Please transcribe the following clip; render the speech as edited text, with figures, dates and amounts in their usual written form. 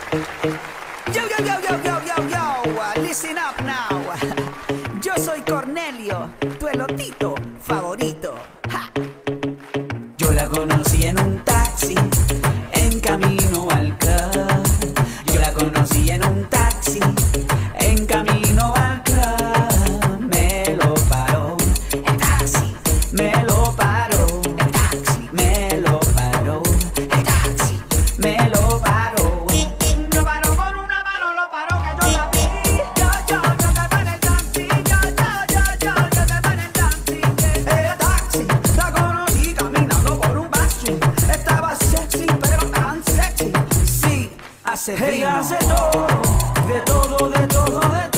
Yo, yo, yo, yo, yo, yo, yo, listen up now. Yo soy Cornelio, tu elotito favorito. Ja. Yo la conocí en un taxi, en camino al club. Yo la conocí en un taxi, en camino al club. Me lo paró el taxi, me lo paró el taxi, me lo paró el taxi, me lo paró. Lo paró con una mano, lo paró que yo la vi. Yo te paré el taxi, yo te paré el taxi. El taxi, la conocí caminando por un backstreet. Estaba sexy, pero tan sexy. Sí, hace ella hace todo, de todo, de todo, de todo.